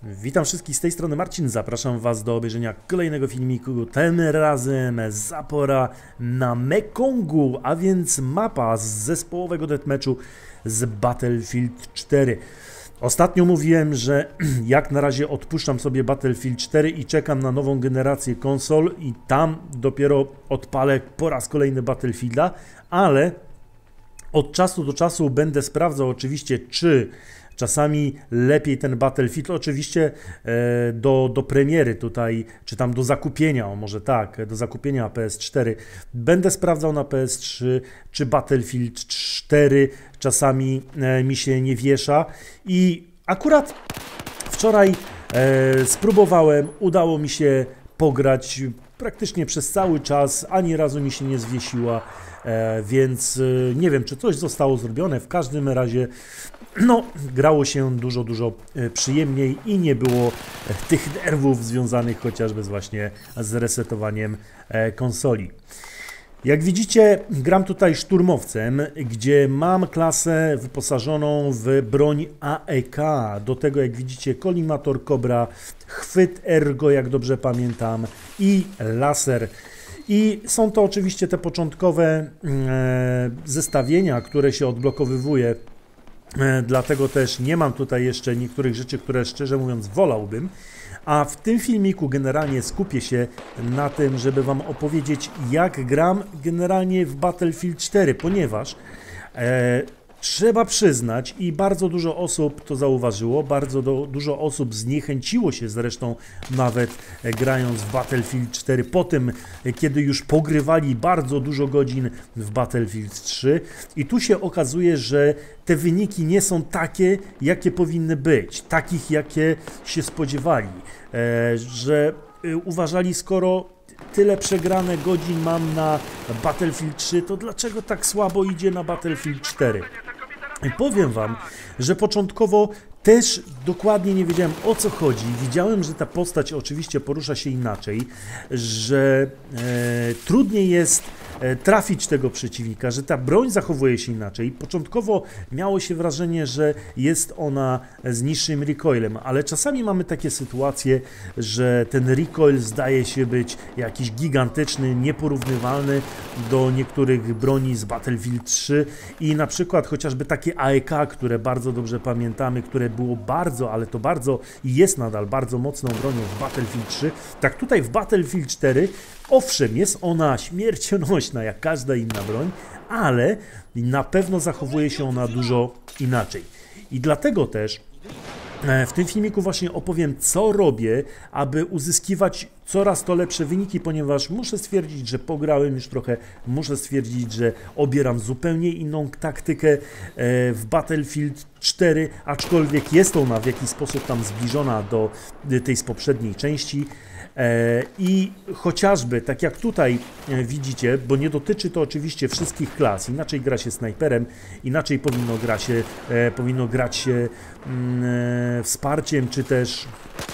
Witam wszystkich z tej strony Marcin, zapraszam Was do obejrzenia kolejnego filmiku, tym razem zapora na Mekongu, a więc mapa z zespołowego deathmatchu z Battlefield 4. Ostatnio mówiłem, że jak na razie odpuszczam sobie Battlefield 4 i czekam na nową generację konsol i tam dopiero odpalę po raz kolejny Battlefielda, ale od czasu do czasu będę sprawdzał oczywiście, czy czasami lepiej ten Battlefield, oczywiście do premiery tutaj, czy tam do zakupienia, o może tak, do zakupienia PS4. Będę sprawdzał na PS3, czy Battlefield 4 czasami mi się nie wiesza. I akurat wczoraj spróbowałem, udało mi się pograć praktycznie przez cały czas, ani razu mi się nie zwiesiła, więc nie wiem, czy coś zostało zrobione. W każdym razie no, grało się dużo przyjemniej i nie było tych nerwów związanych chociażby właśnie z resetowaniem konsoli. Jak widzicie, gram tutaj szturmowcem, gdzie mam klasę wyposażoną w broń AEK. Do tego, jak widzicie, kolimator Cobra, chwyt Ergo, jak dobrze pamiętam, i laser. I są to oczywiście te początkowe zestawienia, które się odblokowywuje. Dlatego też nie mam tutaj jeszcze niektórych rzeczy, które szczerze mówiąc wolałbym. A w tym filmiku generalnie skupię się na tym, żeby Wam opowiedzieć, jak gram generalnie w Battlefield 4, ponieważ trzeba przyznać, i bardzo dużo osób to zauważyło, bardzo dużo osób zniechęciło się zresztą nawet grając w Battlefield 4 po tym, kiedy już pogrywali bardzo dużo godzin w Battlefield 3 i tu się okazuje, że te wyniki nie są takie, jakie powinny być, takich, jakie się spodziewali, że uważali, skoro tyle przegrane godzin mam na Battlefield 3, to dlaczego tak słabo idzie na Battlefield 4? I powiem Wam, że początkowo też dokładnie nie wiedziałem, o co chodzi. Widziałem, że ta postać oczywiście porusza się inaczej, że trudniej jest trafić tego przeciwnika, że ta broń zachowuje się inaczej. Początkowo miało się wrażenie, że jest ona z niższym recoilem, ale czasami mamy takie sytuacje, że ten recoil zdaje się być jakiś gigantyczny, nieporównywalny do niektórych broni z Battlefield 3 i na przykład chociażby takie AEK, które bardzo dobrze pamiętamy, które było bardzo, ale to bardzo i jest nadal bardzo mocną bronią w Battlefield 3, tak tutaj w Battlefield 4 owszem, jest ona śmiercionośna jak każda inna broń, ale na pewno zachowuje się ona dużo inaczej. I dlatego też w tym filmiku właśnie opowiem, co robię, aby uzyskiwać coraz to lepsze wyniki, ponieważ muszę stwierdzić, że pograłem już trochę, muszę stwierdzić, że obieram zupełnie inną taktykę w Battlefield 4, aczkolwiek jest ona w jakiś sposób tam zbliżona do tej z poprzedniej części. I chociażby, tak jak tutaj widzicie, bo nie dotyczy to oczywiście wszystkich klas, inaczej gra się snajperem, inaczej powinno grać się wsparciem, czy też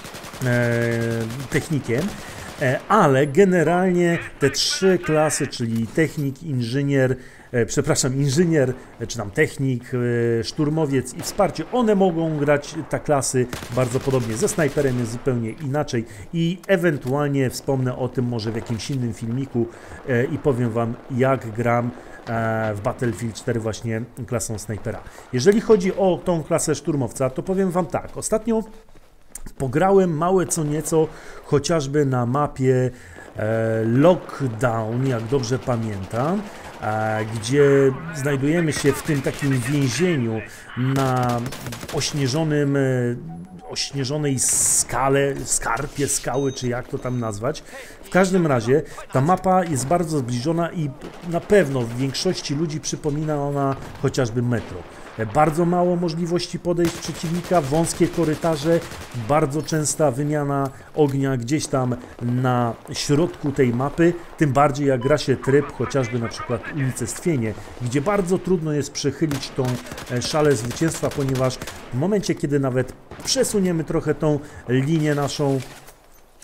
technikiem, ale generalnie te trzy klasy, czyli technik, inżynier, inżynier, czy tam technik, szturmowiec i wsparcie, one mogą grać te klasy bardzo podobnie. Ze snajperem jest zupełnie inaczej i ewentualnie wspomnę o tym może w jakimś innym filmiku i powiem Wam, jak gram w Battlefield 4 właśnie klasą snajpera. Jeżeli chodzi o tą klasę szturmowca, to powiem Wam tak, ostatnio pograłem małe co nieco chociażby na mapie Lockdown, jak dobrze pamiętam, gdzie znajdujemy się w tym takim więzieniu na ośnieżonej skarpie skały, czy jak to tam nazwać. W każdym razie ta mapa jest bardzo zbliżona i na pewno w większości ludzi przypomina ona chociażby metro. Bardzo mało możliwości podejść przeciwnika, wąskie korytarze, bardzo częsta wymiana ognia gdzieś tam na środku tej mapy, tym bardziej jak gra się tryb, chociażby na przykład unicestwienie, gdzie bardzo trudno jest przechylić tą szalę zwycięstwa, ponieważ w momencie, kiedy nawet przesuniemy trochę tą linię naszą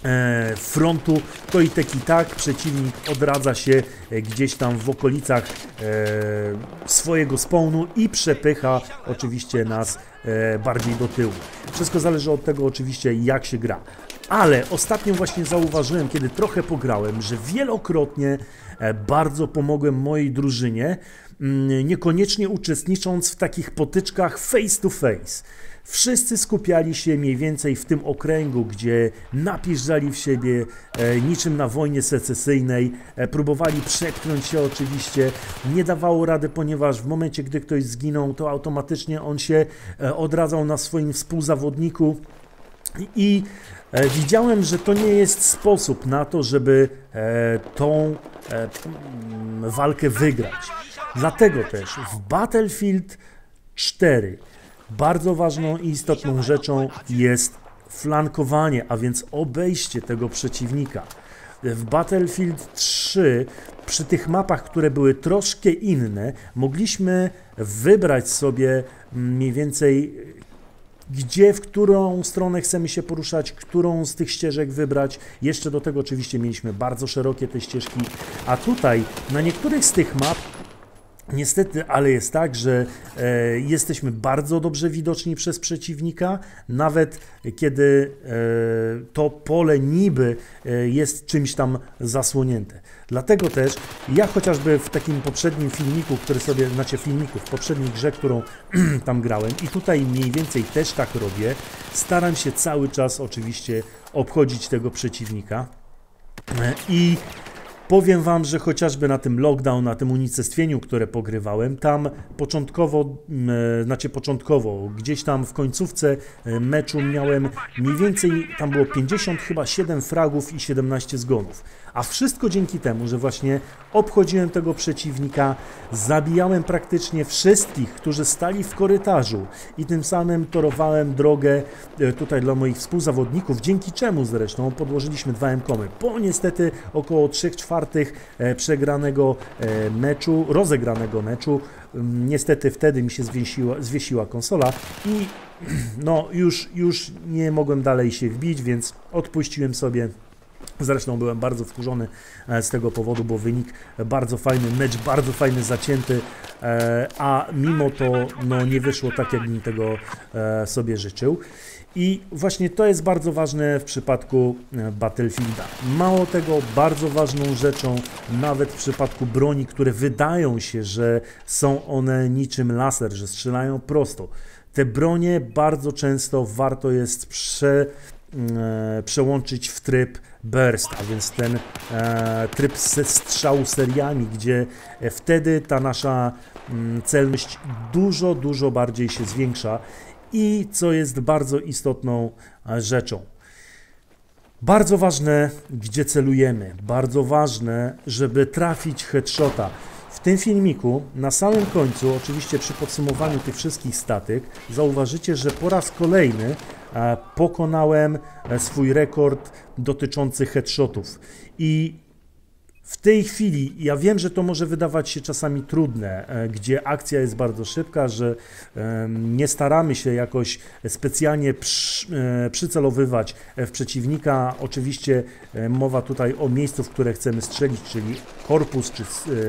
frontu, to i tak przeciwnik odradza się gdzieś tam w okolicach swojego spawnu i przepycha oczywiście nas bardziej do tyłu. Wszystko zależy od tego oczywiście, jak się gra. Ale ostatnio właśnie zauważyłem, kiedy trochę pograłem, że wielokrotnie bardzo pomogłem mojej drużynie, niekoniecznie uczestnicząc w takich potyczkach face to face. Wszyscy skupiali się mniej więcej w tym okręgu, gdzie napierzali w siebie niczym na wojnie secesyjnej, próbowali przepchnąć się oczywiście, nie dawało rady, ponieważ w momencie, gdy ktoś zginął, to automatycznie on się odradzał na swoim współzawodniku i widziałem, że to nie jest sposób na to, żeby tą walkę wygrać. Dlatego też w Battlefield 4 bardzo ważną i istotną rzeczą jest flankowanie, a więc obejście tego przeciwnika. W Battlefield 3 przy tych mapach, które były troszkę inne, mogliśmy wybrać sobie mniej więcej gdzie, w którą stronę chcemy się poruszać, którą z tych ścieżek wybrać. Jeszcze do tego oczywiście mieliśmy bardzo szerokie te ścieżki, a tutaj na niektórych z tych map niestety, ale jest tak, że jesteśmy bardzo dobrze widoczni przez przeciwnika, nawet kiedy to pole niby jest czymś tam zasłonięte. Dlatego też ja chociażby w takim poprzednim filmiku, który sobie, znaczy filmiku, w poprzedniej grze, którą tam grałem i tutaj mniej więcej też tak robię, staram się cały czas oczywiście obchodzić tego przeciwnika i powiem wam, że chociażby na tym lockdown, na tym unicestwieniu, które pogrywałem, tam początkowo, gdzieś tam w końcówce meczu miałem mniej więcej, tam było 50, chyba 7 fragów i 17 zgonów. A wszystko dzięki temu, że właśnie obchodziłem tego przeciwnika, zabijałem praktycznie wszystkich, którzy stali w korytarzu i tym samym torowałem drogę tutaj dla moich współzawodników, dzięki czemu zresztą podłożyliśmy 2 M-komy. Po niestety około 3/4 przegranego meczu, rozegranego meczu, niestety wtedy mi się zwiesiła konsola i no już nie mogłem dalej się wbić, więc odpuściłem sobie. Zresztą byłem bardzo wkurzony z tego powodu, bo wynik bardzo fajny, mecz bardzo fajny, zacięty, a mimo to no, nie wyszło tak, jakbym tego sobie życzył. I właśnie to jest bardzo ważne w przypadku Battlefielda. Mało tego, bardzo ważną rzeczą, nawet w przypadku broni, które wydają się, że są one niczym laser, że strzelają prosto. Te bronie bardzo często warto jest przełączyć w tryb burst, a więc ten tryb strzału seriami, gdzie wtedy ta nasza celność dużo bardziej się zwiększa i co jest bardzo istotną rzeczą. Bardzo ważne, gdzie celujemy, bardzo ważne, żeby trafić headshota. W tym filmiku, na samym końcu, oczywiście przy podsumowaniu tych wszystkich statyk, zauważycie, że po raz kolejny pokonałem swój rekord dotyczący headshotów. I w tej chwili, ja wiem, że to może wydawać się czasami trudne, gdzie akcja jest bardzo szybka, że nie staramy się jakoś specjalnie przycelowywać w przeciwnika. Oczywiście mowa tutaj o miejscu, w które chcemy strzelić, czyli korpus, czy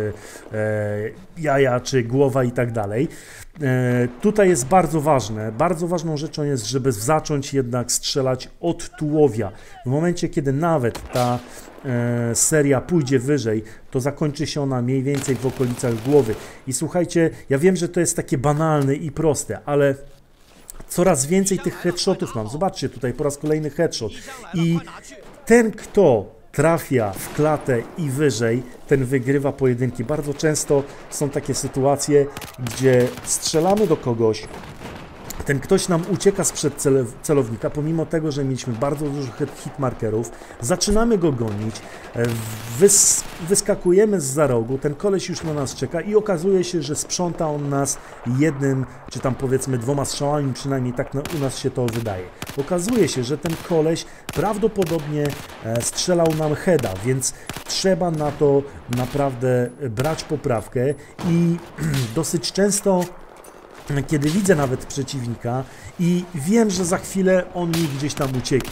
jaja, czy głowa i tak dalej. Tutaj jest bardzo ważną rzeczą jest, żeby zacząć jednak strzelać od tułowia. W momencie, kiedy nawet ta seria pójdzie wyżej, to zakończy się ona mniej więcej w okolicach głowy. I słuchajcie, ja wiem, że to jest takie banalne i proste, ale coraz więcej tych headshotów mam. Zobaczcie, tutaj po raz kolejny headshot. I ten, kto trafia w klatę i wyżej, ten wygrywa pojedynki. Bardzo często są takie sytuacje, gdzie strzelamy do kogoś, ten ktoś nam ucieka sprzed celownika, pomimo tego, że mieliśmy bardzo dużo hitmarkerów, zaczynamy go gonić, wyskakujemy zza rogu, ten koleś już na nas czeka i okazuje się, że sprząta on nas jednym, czy tam powiedzmy 2 strzałami, przynajmniej tak u nas się to wydaje. Okazuje się, że ten koleś prawdopodobnie strzelał nam heada, więc trzeba na to naprawdę brać poprawkę i dosyć często, kiedy widzę nawet przeciwnika i wiem, że za chwilę on mi gdzieś tam ucieknie,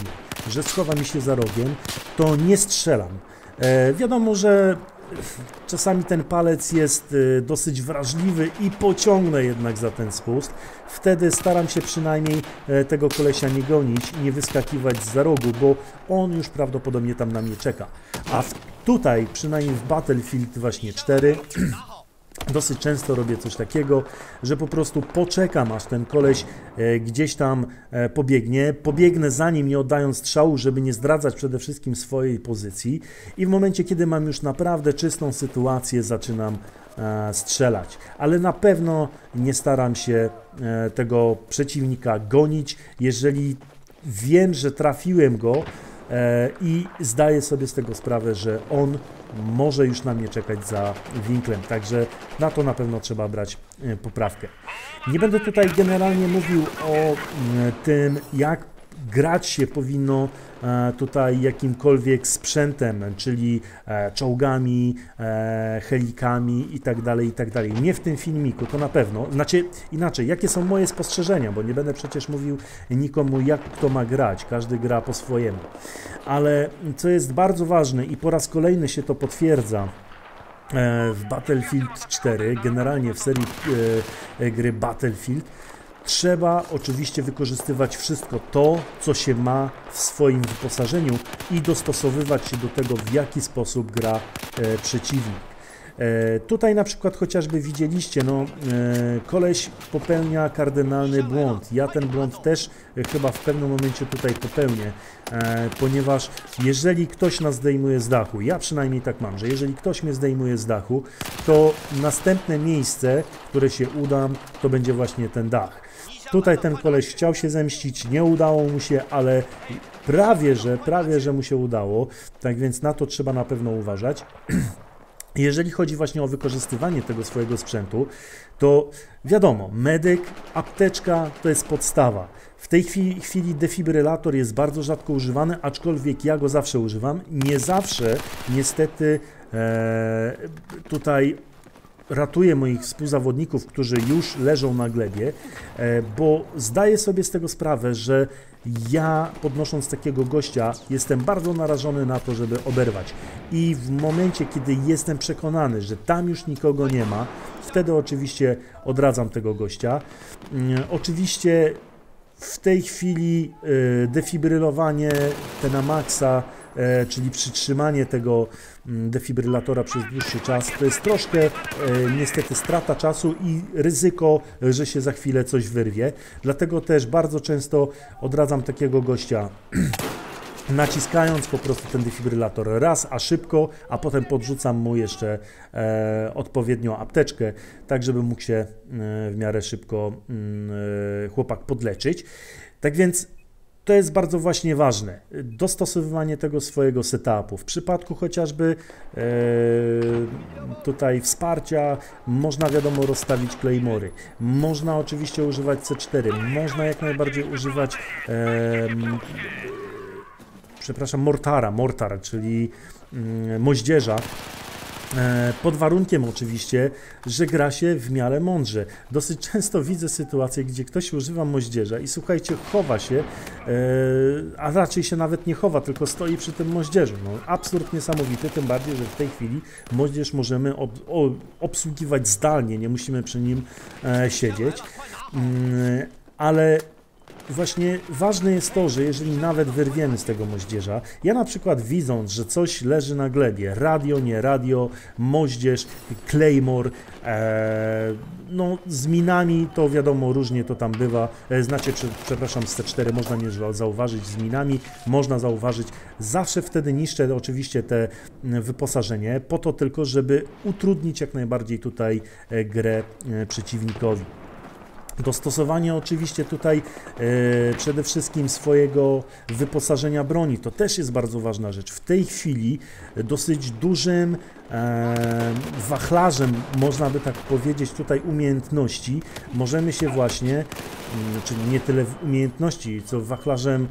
że schowa mi się za rogiem, to nie strzelam. Wiadomo, że czasami ten palec jest dosyć wrażliwy i pociągnę jednak za ten spust. Wtedy staram się przynajmniej tego kolesia nie gonić i nie wyskakiwać zza rogu, bo on już prawdopodobnie tam na mnie czeka. A tutaj, przynajmniej w Battlefield właśnie 4, dosyć często robię coś takiego, że po prostu poczekam, aż ten koleś gdzieś tam pobiegnę za nim, nie oddając strzału, żeby nie zdradzać przede wszystkim swojej pozycji i w momencie, kiedy mam już naprawdę czystą sytuację, zaczynam strzelać, ale na pewno nie staram się tego przeciwnika gonić, jeżeli wiem, że trafiłem go i zdaję sobie z tego sprawę, że on może już na mnie czekać za winklem, także na to na pewno trzeba brać poprawkę. Nie będę tutaj generalnie mówił o tym, jak grać się powinno tutaj jakimkolwiek sprzętem, czyli czołgami, helikami itd. Nie w tym filmiku, to na pewno. Znaczy inaczej, jakie są moje spostrzeżenia, bo nie będę przecież mówił nikomu, jak kto ma grać, każdy gra po swojemu. Ale co jest bardzo ważne i po raz kolejny się to potwierdza w Battlefield 4, generalnie w serii gry Battlefield, trzeba oczywiście wykorzystywać wszystko to, co się ma w swoim wyposażeniu i dostosowywać się do tego, w jaki sposób gra przeciwnik. Tutaj na przykład chociażby widzieliście, koleś popełnia kardynalny błąd. Ja ten błąd też chyba w pewnym momencie tutaj popełnię, ponieważ jeżeli ktoś nas zdejmuje z dachu, ja przynajmniej tak mam, że jeżeli ktoś mnie zdejmuje z dachu, to następne miejsce, które się udam, to będzie właśnie ten dach. Tutaj ten koleś chciał się zemścić, nie udało mu się, ale prawie że mu się udało, tak więc na to trzeba na pewno uważać. Jeżeli chodzi właśnie o wykorzystywanie tego swojego sprzętu, to wiadomo, medyk, apteczka to jest podstawa. W tej chwili defibrylator jest bardzo rzadko używany, aczkolwiek ja go zawsze używam. Nie zawsze niestety tutaj ratuję moich współzawodników, którzy już leżą na glebie, bo zdaję sobie z tego sprawę, że ja podnosząc takiego gościa jestem bardzo narażony na to, żeby oberwać. I w momencie, kiedy jestem przekonany, że tam już nikogo nie ma, wtedy oczywiście odradzam tego gościa. Oczywiście w tej chwili defibrylowanie na maksa, czyli przytrzymanie tego defibrylatora przez dłuższy czas, to jest troszkę niestety strata czasu i ryzyko, że się za chwilę coś wyrwie. Dlatego też bardzo często odradzam takiego gościa naciskając po prostu ten defibrylator raz, a szybko, a potem podrzucam mu jeszcze odpowiednią apteczkę, tak żeby mógł się w miarę szybko chłopak podleczyć. Tak więc to jest bardzo właśnie ważne, dostosowywanie tego swojego setupu. W przypadku chociażby tutaj wsparcia można wiadomo rozstawić claymory, można oczywiście używać C4, można jak najbardziej używać mortar, czyli moździerza, pod warunkiem oczywiście, że gra się w miarę mądrze. Dosyć często widzę sytuacje, gdzie ktoś używa moździerza i słuchajcie, chowa się, a raczej się nawet nie chowa, tylko stoi przy tym moździerzu. No, absurd niesamowity, tym bardziej, że w tej chwili moździerz możemy obsługiwać zdalnie, nie musimy przy nim siedzieć, ale właśnie ważne jest to, że jeżeli nawet wyrwiemy z tego moździerza, ja na przykład widząc, że coś leży na glebie, radio, nie radio, moździerz, claymore, no z minami to wiadomo różnie to tam bywa, znaczy przepraszam z C4 można nie zauważyć, z minami można zauważyć, zawsze wtedy niszczę oczywiście te wyposażenie, po to tylko, żeby utrudnić jak najbardziej tutaj grę przeciwnikowi. Dostosowanie oczywiście tutaj przede wszystkim swojego wyposażenia broni, to też jest bardzo ważna rzecz. W tej chwili dosyć dużym wachlarzem, można by tak powiedzieć, tutaj umiejętności, możemy się właśnie, czyli nie tyle umiejętności, co wachlarzem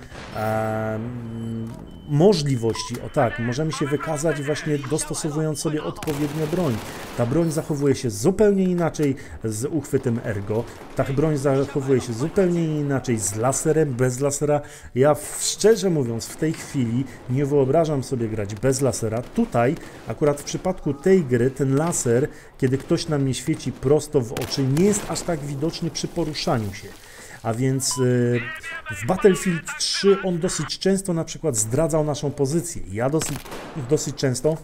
możliwości, o tak, możemy się wykazać właśnie dostosowując sobie odpowiednio broń. Ta broń zachowuje się zupełnie inaczej z uchwytem ergo, ta broń zachowuje się zupełnie inaczej z laserem, bez lasera. Ja szczerze mówiąc w tej chwili nie wyobrażam sobie grać bez lasera. Tutaj akurat w przypadku tej gry ten laser, kiedy ktoś na mnie świeci prosto w oczy, nie jest aż tak widoczny przy poruszaniu się. A więc w Battlefield 3 on dosyć często na przykład zdradzał naszą pozycję. Ja dosyć często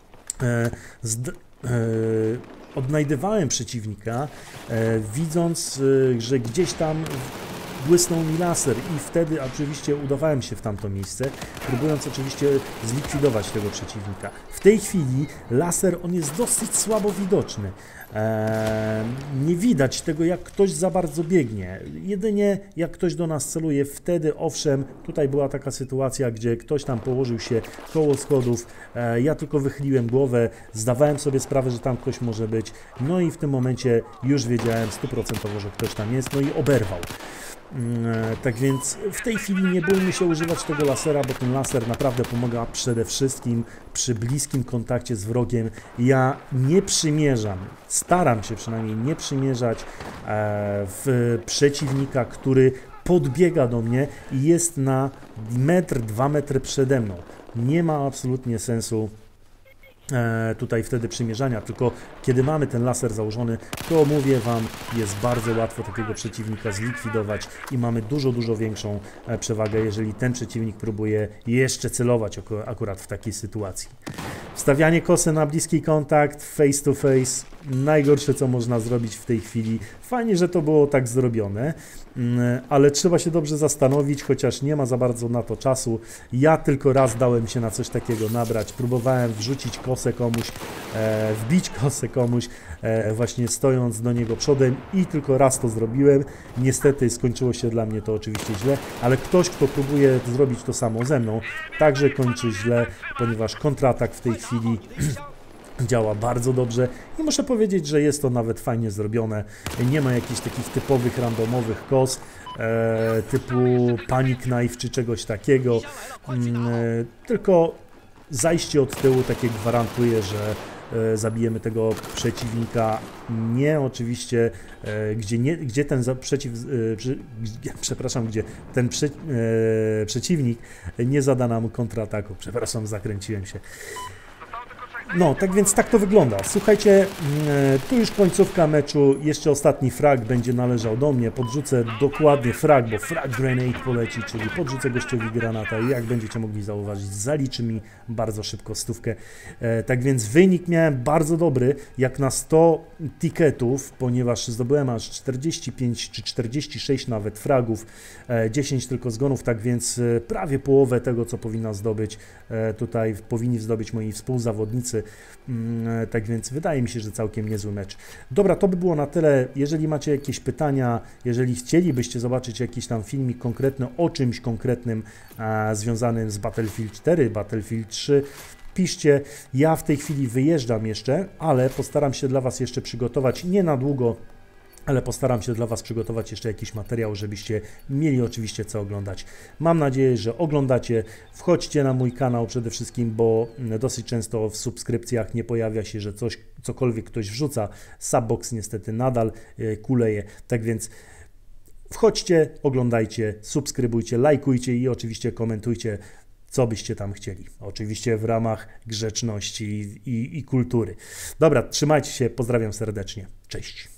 odnajdywałem przeciwnika, widząc, że gdzieś tam błysnął mi laser i wtedy oczywiście udawałem się w tamto miejsce, próbując oczywiście zlikwidować tego przeciwnika. W tej chwili laser on jest dosyć słabo widoczny. Nie widać tego, jak ktoś za bardzo biegnie. Jedynie jak ktoś do nas celuje, wtedy owszem, tutaj była taka sytuacja, gdzie ktoś tam położył się koło schodów, ja tylko wychyliłem głowę, zdawałem sobie sprawę, że tam ktoś może być, no i w tym momencie już wiedziałem 100%, że ktoś tam jest, no i oberwał. Tak więc w tej chwili nie bójmy się używać tego lasera, bo ten laser naprawdę pomaga przede wszystkim przy bliskim kontakcie z wrogiem. Ja nie przymierzam, staram się przynajmniej nie przymierzać w przeciwnika, który podbiega do mnie i jest na metr, 2 metry przede mną. Nie ma absolutnie sensu tutaj wtedy przymierzania, tylko kiedy mamy ten laser założony, to mówię Wam, jest bardzo łatwo takiego przeciwnika zlikwidować i mamy dużo większą przewagę, jeżeli ten przeciwnik próbuje jeszcze celować akurat w takiej sytuacji. Wstawianie kosy na bliski kontakt, face to face, najgorsze co można zrobić w tej chwili. Fajnie, że to było tak zrobione, ale trzeba się dobrze zastanowić, chociaż nie ma za bardzo na to czasu. Ja tylko raz dałem się na coś takiego nabrać, próbowałem wrzucić kosę komuś, wbić kosę komuś, właśnie stojąc do niego przodem i tylko raz to zrobiłem. Niestety skończyło się dla mnie to oczywiście źle, ale ktoś, kto próbuje zrobić to samo ze mną, także kończy źle, ponieważ kontratak w tej chwili działa bardzo dobrze i muszę powiedzieć, że jest to nawet fajnie zrobione. Nie ma jakichś takich typowych randomowych kos typu Panic Knife czy czegoś takiego, tylko zajście od tyłu takie gwarantuje, że zabijemy tego przeciwnika, nie oczywiście, gdzie ten przeciwnik nie zada nam kontrataku. Przepraszam, zakręciłem się. No, tak więc tak to wygląda. Słuchajcie, tu już końcówka meczu, jeszcze ostatni frag będzie należał do mnie, podrzucę dokładnie frag, bo frag grenade poleci, czyli podrzucę gościowi granata i jak będziecie mogli zauważyć, zaliczy mi bardzo szybko 100. Tak więc wynik miałem bardzo dobry, jak na 100 ticketów, ponieważ zdobyłem aż 45 czy 46 nawet fragów, 10 tylko zgonów, tak więc prawie połowę tego, co powinna zdobyć, tutaj powinni zdobyć moi współzawodnicy. Tak więc wydaje mi się, że całkiem niezły mecz. Dobra, to by było na tyle. Jeżeli macie jakieś pytania, jeżeli chcielibyście zobaczyć jakiś tam filmik konkretny o czymś konkretnym związanym z Battlefield 4, Battlefield 3, piszcie. Ja w tej chwili wyjeżdżam jeszcze, ale postaram się dla Was jeszcze przygotować, nie na długo, ale postaram się dla Was przygotować jeszcze jakiś materiał, żebyście mieli oczywiście co oglądać. Mam nadzieję, że oglądacie. Wchodźcie na mój kanał przede wszystkim, bo dosyć często w subskrypcjach nie pojawia się, że cokolwiek ktoś wrzuca. Subbox niestety nadal kuleje. Tak więc wchodźcie, oglądajcie, subskrybujcie, lajkujcie i oczywiście komentujcie, co byście tam chcieli. Oczywiście w ramach grzeczności i kultury. Dobra, trzymajcie się, pozdrawiam serdecznie. Cześć.